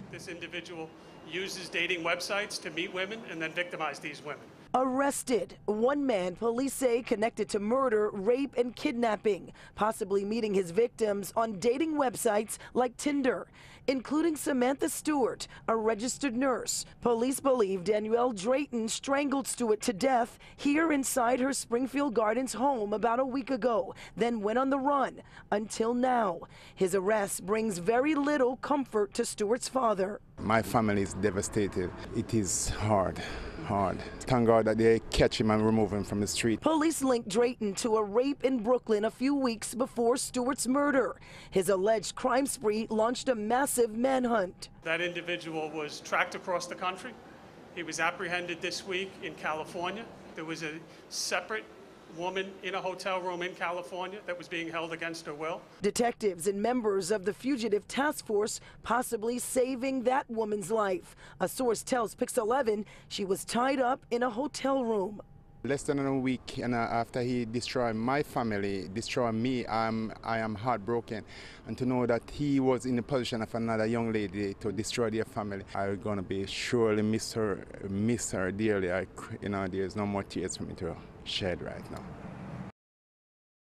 This individual uses dating websites to meet women and then victimize these women. Arrested. One man, police say, connected to murder, rape, and kidnapping, possibly meeting his victims on dating websites like Tinder, including Samantha Stewart, a registered nurse. Police believe Danielle Drayton strangled Stewart to death here inside her Springfield Gardens home about a week ago, then went on the run until now. His arrest brings very little comfort to Stewart's father. My family is devastated. It is hard. Thank God that they catch him and remove him from the street. Police linked Drayton to a rape in Brooklyn a few weeks before Stewart's murder. His alleged crime spree launched a massive manhunt. That individual was tracked across the country. He was apprehended this week in California. There was a separate woman in a hotel room in California that was being held against her will. Detectives and members of the fugitive task force possibly saving that woman's life. A source tells Pix 11 she was tied up in a hotel room. Less than a week and after he destroyed my family, destroyed me, I am heartbroken. And to know that he was in the position of another young lady to destroy their family, I'm gonna be surely miss her dearly. There's no more tears for me to shed right now.